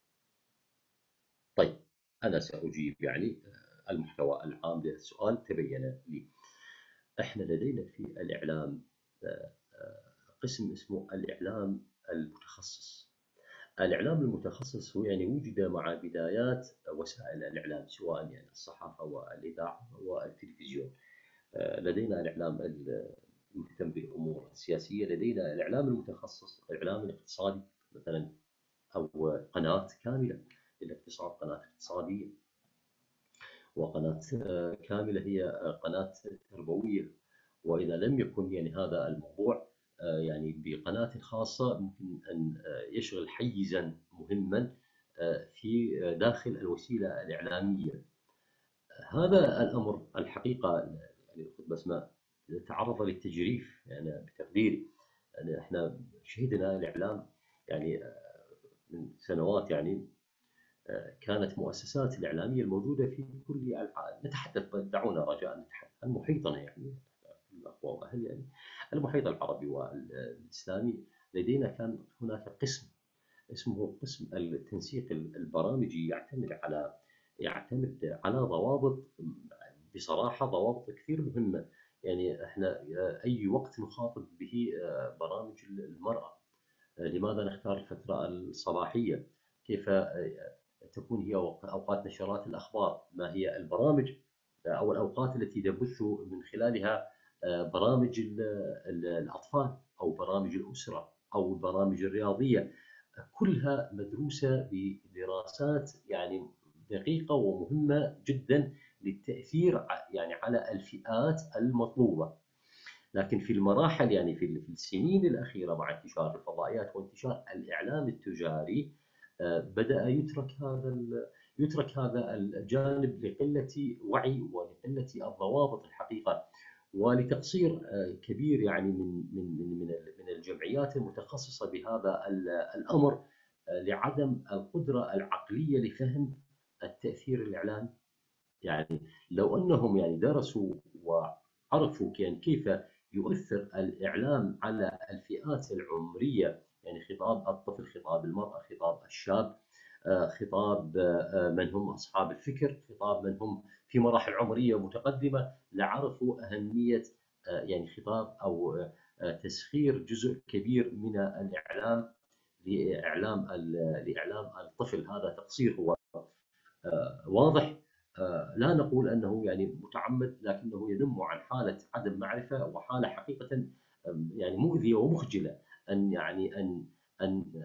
طيب أنا سأجيب يعني المحتوى العام للسؤال تبين لي. احنا لدينا في الإعلام قسم اسمه الإعلام المتخصص. الإعلام المتخصص هو يعني وجد مع بدايات وسائل الإعلام، سواء يعني الصحافة والإذاعة والتلفزيون. لدينا الإعلام المهتم بالأمور السياسية، لدينا الإعلام المتخصص، الإعلام الاقتصادي مثلا، أو قناة كاملة للاقتصاد، قناة اقتصادية، وقناة كاملة هي قناة تربوية. وإذا لم يكن يعني هذا الموضوع يعني بقناة خاصة، ممكن أن يشغل حيزا مهما في داخل الوسيلة الإعلامية. هذا الأمر الحقيقة يعني بسمة تعرض للتجريف يعني بتقديري. يعني احنا شهدنا الإعلام يعني من سنوات، يعني كانت مؤسسات الإعلامية الموجودة في كل العالم. نتحدث، دعونا رجاء نتحدث عن محيطنا، يعني الأخوة وأهل يعني المحيط العربي والإسلامي. لدينا كان هناك قسم اسمه قسم التنسيق البرامجي، يعتمد على ضوابط، بصراحة ضوابط كثير مهمة. يعني احنا أي وقت نخاطب به برامج المرأة، لماذا نختار الفترة الصباحية، كيف تكون هي أوقات نشرات الأخبار، ما هي البرامج أو الأوقات التي تبث من خلالها برامج الأطفال أو برامج الأسرة أو البرامج الرياضية. كلها مدروسة بدراسات يعني دقيقة ومهمة جدا للتأثير يعني على الفئات المطلوبة. لكن في المراحل يعني في السنين الأخيرة مع انتشار الفضائيات وانتشار الإعلام التجاري، بدأ يترك هذا الجانب لقلة وعي ولقلة الضوابط الحقيقة، ولتقصير كبير يعني من الجمعيات المتخصصة بهذا الأمر، لعدم القدرة العقلية لفهم التأثير الإعلامي. يعني لو أنهم يعني درسوا وعرفوا كيف يؤثر الإعلام على الفئات العمرية، يعني خطاب الطفل، خطاب المرأة، خطاب الشاب، خطاب من هم أصحاب الفكر، خطاب من هم في مراحل عمرية متقدمة، لعرفوا أهمية يعني خطاب أو تسخير جزء كبير من الإعلام لإعلام الطفل. هذا تقصير هو واضح، لا نقول أنه يعني متعمد، لكنه ينم عن حالة عدم معرفة وحالة حقيقة يعني مؤذية ومخجلة. أن يعني أن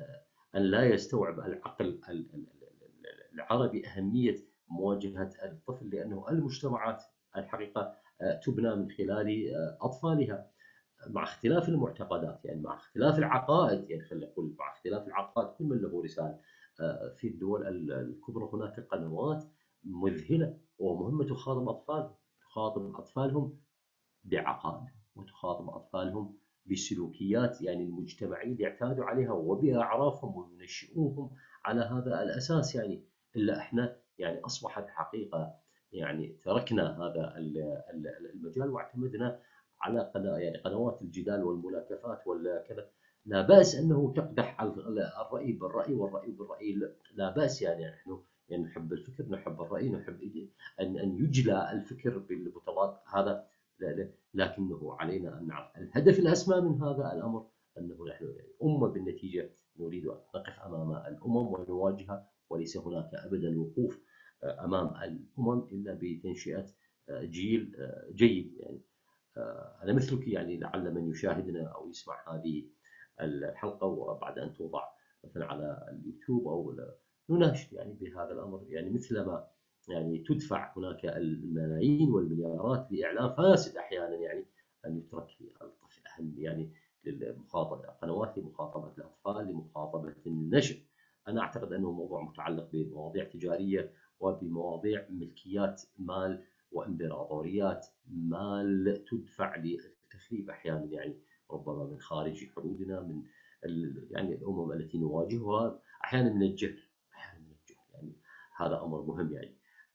أن لا يستوعب العقل العربي أهمية مواجهة الطفل، لأنه المجتمعات الحقيقة تبنى من خلال أطفالها، مع اختلاف المعتقدات، يعني مع اختلاف العقائد، يعني خلينا نقول مع اختلاف العقائد كل من له رسالة. في الدول الكبرى هناك قنوات مذهلة ومهمة تخاطب أطفالهم بعقائدهم، وتخاطب أطفالهم بسلوكيات يعني المجتمعية اللي اعتادوا عليها وبأعرافهم، وينشئوهم على هذا الأساس. يعني إلا إحنا يعني أصبحت حقيقة يعني تركنا هذا المجال واعتمدنا على يعني قنوات الجدال والملاكفات ولا كذا. لا بأس أنه تقدح الرأي بالرأي والرأي بالرأي، لا بأس، يعني نحن يعني نحب الفكر، نحب الرأي، نحب أن يجلى الفكر بالمتضاد هذا، لكنه علينا أن نعرف الهدف الأسمى من هذا الأمر، أنه نحن يعني أمة بالنتيجة نريد أن نقف أمام الأمم ونواجهها، وليس هناك أبدا وقوف أمام الأمم إلا بتنشئة جيل جيد. يعني أنا مثلك، يعني لعل من يشاهدنا أو يسمع هذه الحلقة وبعد أن توضع مثلا على اليوتيوب أو نناشد يعني بهذا الأمر، يعني مثلما يعني تدفع هناك الملايين والمليارات لإعلام فاسد أحيانا، يعني أن يترك الطفل أهم يعني للمخاطبة، قنوات لمخاطبة الأطفال، لمخاطبة النشء. أنا أعتقد أنه موضوع متعلق بمواضيع تجارية وبمواضيع ملكيات مال وإمبراطوريات مال تدفع للتخريب أحيانا، يعني ربما من خارج حدودنا، من يعني الأمم التي نواجهها، أحيانا من الجهل، يعني هذا أمر مهم. يعني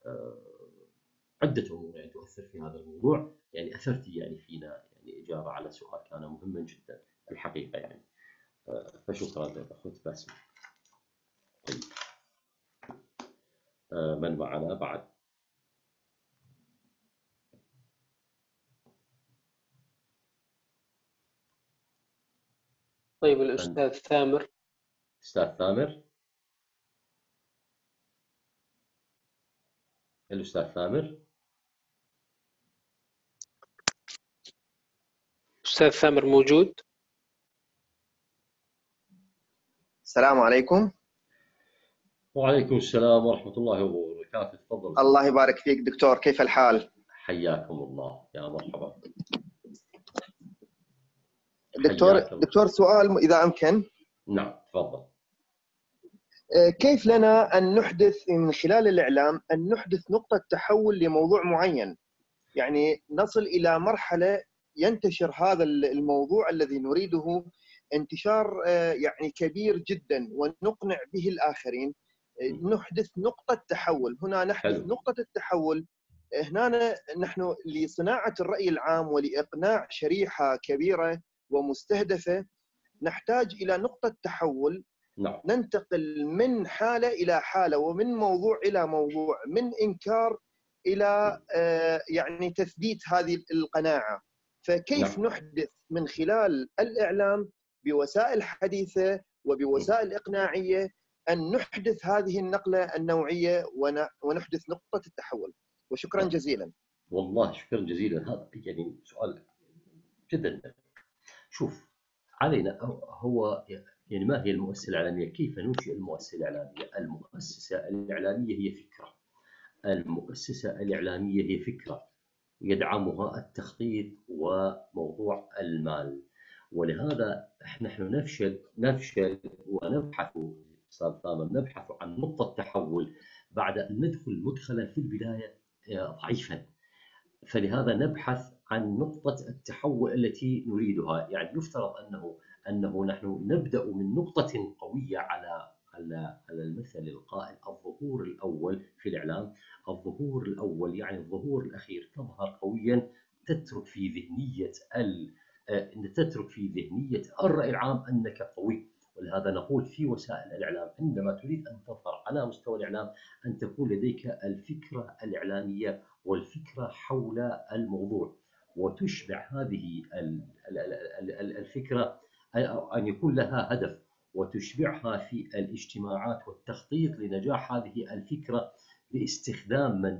عدة أمور يعني تؤثر في هذا الموضوع، يعني أثرت يعني فينا يعني إجابة على سؤال كان مهما جدا الحقيقة يعني. فشكرا لك أخوت باسم. طيب من معنا بعد؟ طيب الأستاذ ثامر. أستاذ ثامر، الأستاذ ثامر. أستاذ ثامر موجود؟ السلام عليكم. وعليكم السلام ورحمة الله وبركاته. تفضل. الله يبارك فيك دكتور، كيف الحال؟ حياكم الله، يا مرحبا دكتور سؤال إذا أمكن. نعم تفضل. كيف لنا أن نحدث من خلال الإعلام أن نحدث نقطة تحول لموضوع معين، يعني نصل إلى مرحلة ينتشر هذا الموضوع الذي نريده انتشار يعني كبير جدا ونقنع به الآخرين، نحدث نقطة تحول. هنا نحدث نقطة التحول، هنا نحن لصناعة الرأي العام ولإقناع شريحة كبيرة ومستهدفة نحتاج إلى نقطة تحول. نعم. ننتقل من حالة إلى حالة، ومن موضوع إلى موضوع، من إنكار إلى يعني تثبيت هذه القناعة. فكيف نحدث من خلال الإعلام بوسائل حديثة وبوسائل إقناعية أن نحدث هذه النقلة النوعية ونحدث نقطة التحول؟ وشكرا جزيلا. والله شكرا جزيلا، هذا يعني سؤال جدا. شوف، علينا هو يعني ما هي المؤسسة الإعلامية؟ كيف ننشئ المؤسسة الإعلامية؟ المؤسسة الإعلامية هي فكرة، المؤسسة الإعلامية هي فكرة يدعمها التخطيط وموضوع المال. ولهذا نحن نفشل ونبحث، أستاذ ثامر، نبحث عن نقطة تحول بعد أن ندخل مدخلا في البداية ضعيفا. فلهذا نبحث عن نقطة التحول التي نريدها. يعني يفترض أنه نحن نبدأ من نقطة قوية على المثل القائل الظهور الأول في الإعلام. الظهور الأول يعني الظهور الأخير، تظهر قويا، تترك في ذهنية الرأي العام أنك قوي. ولهذا نقول في وسائل الإعلام عندما تريد أن تظهر على مستوى الإعلام أن تكون لديك الفكرة الإعلامية والفكرة حول الموضوع، وتشبع هذه الفكرة أن يكون لها هدف، وتشبعها في الاجتماعات والتخطيط لنجاح هذه الفكرة باستخدام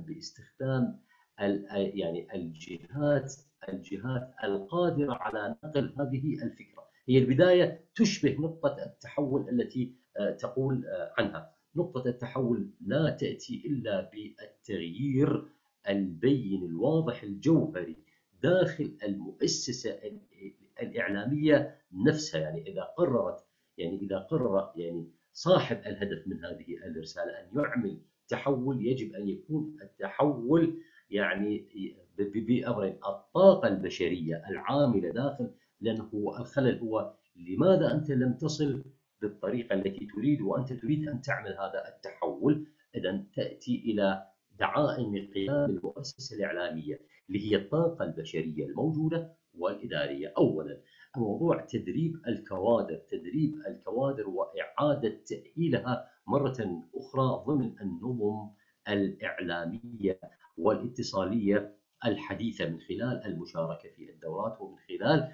يعني الجهات القادرة على نقل هذه الفكرة. هي البداية تشبه نقطة التحول تقول عنها. نقطة التحول لا تأتي إلا بالتغيير البين الواضح الجوهري داخل المؤسسة الإعلامية نفسها. يعني إذا قرر صاحب الهدف من هذه الرسالة أن يعمل تحول، يجب أن يكون التحول بأمرين: الطاقة البشرية العاملة داخل، لأنه الخلل هو لماذا أنت لم تصل بالطريقة التي تريد وأنت تريد أن تعمل هذا التحول. إذن تأتي إلى دعائم قيام المؤسسة الإعلامية اللي هي الطاقة البشرية الموجودة والإدارية. أولا موضوع تدريب الكوادر وإعادة تأهيلها مرة أخرى ضمن النظم الإعلامية والاتصالية الحديثة، من خلال المشاركة في الدورات ومن خلال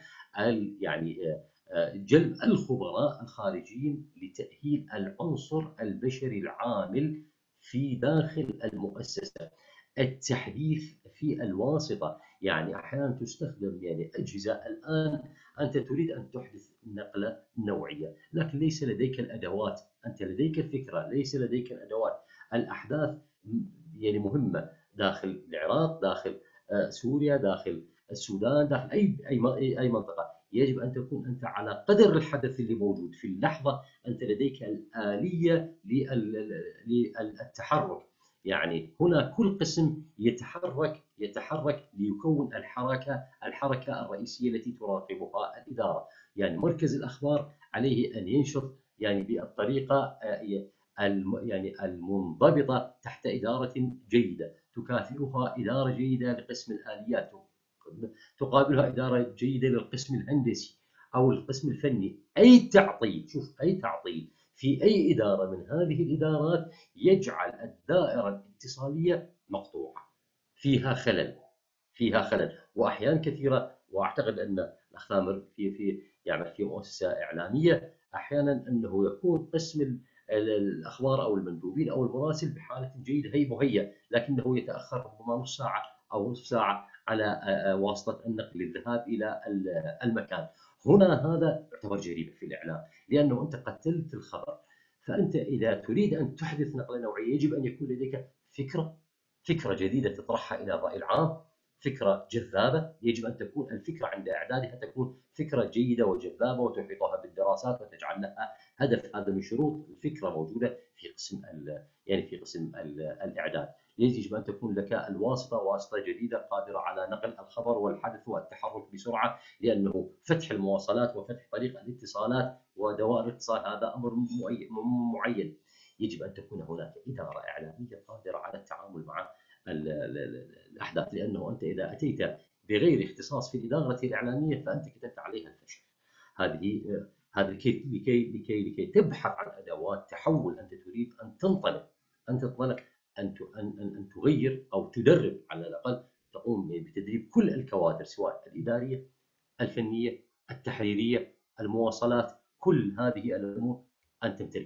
جلب الخبراء الخارجيين لتأهيل العنصر البشري العامل في داخل المؤسسة. التحديث في الواسطة، أحيانا تستخدم أجهزة. الآن أنت تريد أن تحدث نقلة نوعية لكن ليس لديك الأدوات، أنت لديك الفكرة ليس لديك الأدوات. الأحداث مهمة داخل العراق، داخل سوريا، داخل السودان، داخل أي منطقة. يجب أن تكون أنت على قدر الحدث اللي موجود في اللحظة، أنت لديك الآلية للتحرك. هنا كل قسم يتحرك ليكون الحركة الرئيسية التي تراقبها الإدارة. مركز الأخبار عليه أن ينشط بالطريقة المنضبطة تحت إدارة جيدة، تكافئها إدارة جيدة لقسم الآليات، تقابلها إدارة جيدة للقسم الهندسي أو القسم الفني. أي تعطيل في أي إدارة من هذه الإدارات يجعل الدائرة الاتصالية مقطوعة، فيها خلل. وأحيان كثيرة، وأعتقد أن الأخ ثامر في مؤسسة إعلامية أحيانا أنه يكون قسم الأخبار أو المندوبين أو المراسل بحالة جيدة، هي مهيأ، لكنه يتأخر ربما نص ساعة أو نصف ساعة على واسطة النقل للذهاب إلى المكان. هنا هذا يعتبر جريمة في الإعلام، لأنه أنت قتلت الخبر. فأنت إذا تريد أن تحدث نقلة نوعية يجب أن يكون لديك فكرة جديدة تطرحها إلى الرأي العام، فكرة جذابة. يجب أن تكون الفكرة عند إعدادها تكون فكرة جيدة وجذابة، وتحيطها بالدراسات وتجعل لها هدف. هذا من شروط الفكرة موجودة في قسم الإعداد. يجب أن تكون لك واسطة جديدة قادرة على نقل الخبر والحدث والتحرك بسرعة، لأنه فتح المواصلات وفتح طريق الاتصالات ودوائر الاتصال هذا أمر معين. يجب أن تكون هناك إدارة إعلامية قادرة على التعامل مع الأحداث، لأنه أنت إذا أتيت بغير اختصاص في الإدارة الإعلامية فأنت كتبت عليها الفشل. هذه لكي تبحث عن أدوات تحول. أنت تريد أن تنطلق، أن تغير أو تدرب، على الأقل تقوم بتدريب كل الكوادر، سواء الإدارية، الفنية، التحريرية، المواصلات، كل هذه الأمور. أن تمتلك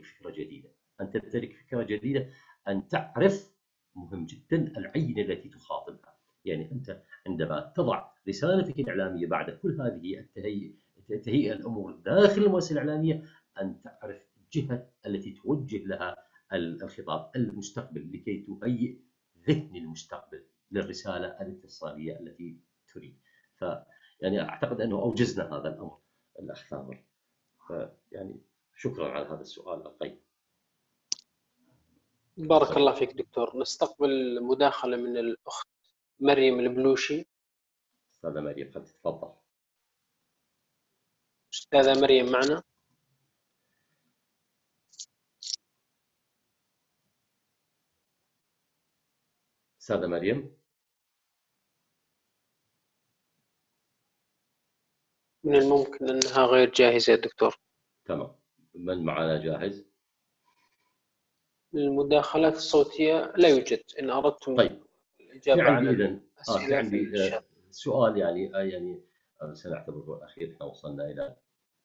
فكرة جديدة، أن تعرف، مهم جدا، العين التي تخاطبها. أنت عندما تضع رسالتك الإعلامية بعد كل هذه تهيئ الأمور داخل المؤسسة الإعلامية، أن تعرف الجهة التي توجه لها الخطاب، المستقبل، لكي تهيئ ذهن المستقبل للرسالة الاتصالية التي تريد. أعتقد أنه أوجزنا هذا الأمر الأخ ثامر. شكرا على هذا السؤال القيم. بارك الله فيك دكتور. نستقبل مداخلة من الأخت مريم البلوشي. أستاذة مريم قد تتفضل. أستاذة مريم معنا؟ أستاذة مريم؟ من الممكن أنها غير جاهزة يا دكتور. تمام. من معنا جاهز؟ المداخلات الصوتية لا يوجد. إن أردتم الإجابة عندي على أسئلة عندي سؤال سنعتبره الأخير. احنا وصلنا إلى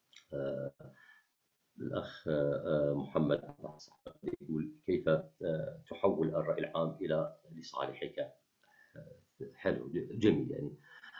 الأخ محمد يقول: كيف تحول الرأي العام إلى لصالحك؟ حلو، جميل.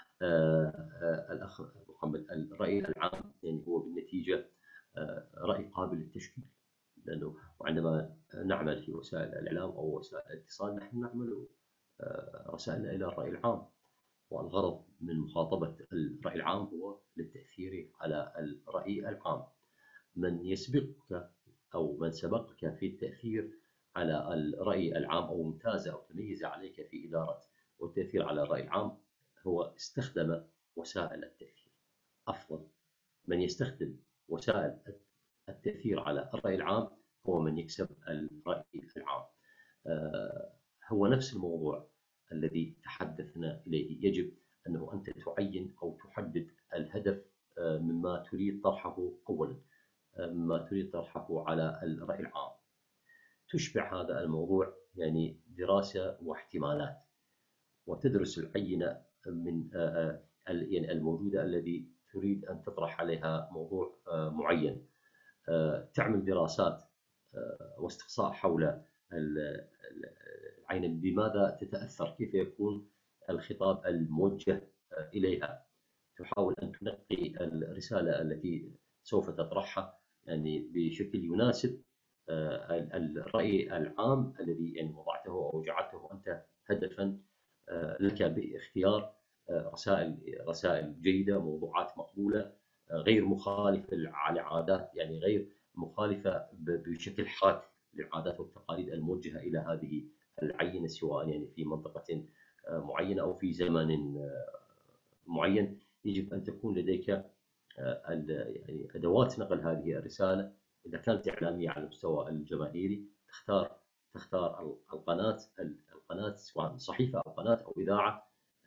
الأخ محمد، الرأي العام هو بالنتيجة رأي قابل للتشكيل، لأنه وعندما نعمل في وسائل الإعلام أو وسائل الاتصال نحن نعمل رسائلنا إلى الرأي العام، والغرض من مخاطبة الرأي العام هو للتأثير على الرأي العام. من يسبقك أو من سبقك في التأثير على الرأي العام أو امتاز أو تميز عليك في إدارة والتأثير على الرأي العام هو استخدم وسائل التأثير أفضل. من يستخدم وسائل التأثير على الرأي العام هو من يكسب الرأي العام. هو نفس الموضوع الذي تحدثنا إليه. يجب أنه أنت تعين أو تحدد الهدف مما تريد طرحه أولا، مما تريد طرحه على الرأي العام. تشبع هذا الموضوع يعني دراسة واحتمالات، وتدرس العينة من يعني الموجودة الذي تريد أن تطرح عليها موضوع معين، تعمل دراسات واستقصاء حول العينة، بماذا تتأثر، كيف يكون الخطاب الموجه إليها، تحاول أن تنقي الرسالة التي سوف تطرحها يعني بشكل يناسب الرأي العام الذي يعني وضعته أو جعلته أنت هدفا لك باختيار رسائل جيدة، موضوعات مقبولة، غير مخالفة للعادات، يعني غير مخالفة بشكل حاد للعادات والتقاليد الموجهة إلى هذه العينة، سواء يعني في منطقة معينة أو في زمن معين. يجب أن تكون لديك يعني أدوات نقل هذه الرسالة. إذا كانت إعلامية على المستوى الجماهيري تختار القناة سواء صحيفة أو قناة أو إذاعة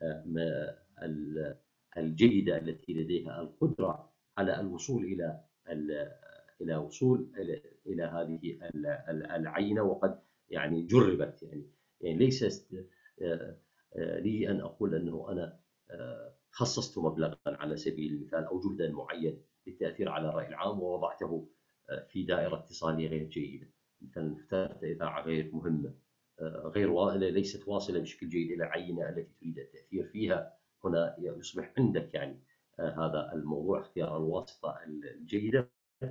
الجيدة التي لديها القدرة على الوصول إلى هذه العينة، وقد يعني جربت. يعني ليس لي أن أقول أنه أنا خصصت مبلغا على سبيل المثال أو جهدا معين للتأثير على الرأي العام ووضعته في دائرة اتصالية غير جيدة، مثلا اخترت إذاعة غير مهمة، ليست واصلة بشكل جيد إلى العينة التي تريد التأثير فيها. هنا يصبح عندك يعني هذا الموضوع اختيار الواسطة الجيدة.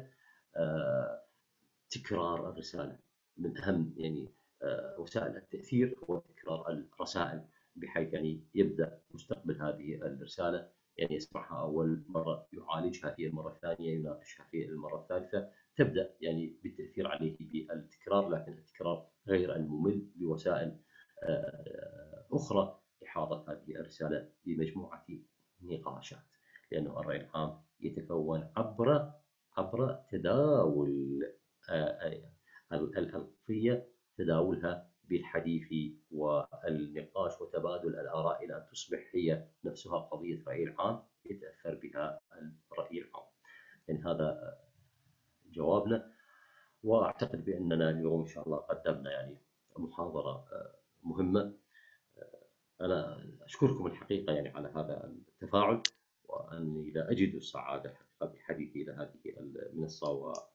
تكرار الرسالة من أهم يعني وسائل التأثير هو تكرار الرسائل، بحيث يعني يبدأ مستقبل هذه الرسالة يعني يسمعها أول مرة، يعالجها في المرة الثانية، يناقشها في المرة الثالثة، تبدأ يعني بالتأثير عليه بالتكرار، لكن التكرار غير الممل، بوسائل أخرى إحاطة هذه الرسالة بمجموعة نقاشات، لأنه الرأي العام يتكون عبر تداول القضية، تداولها بالحديث والنقاش وتبادل الآراء إلى أن تصبح هي نفسها قضية رأي العام يتأثر بها الرأي العام. يعني هذا جوابنا، وأعتقد بأننا اليوم إن شاء الله قدمنا يعني محاضرة مهمة. أنا أشكركم الحقيقة يعني على هذا التفاعل، وأني لا أجد السعادة الحقيقة بالحديث إلى هذه المنصة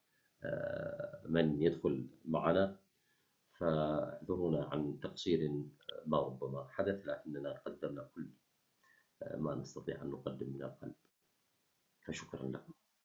ومن يدخل معنا، فاعذرونا عن تقصير ما ربما حدث، لكننا قدمنا كل ما نستطيع أن نقدم من القلب، فشكرا لكم.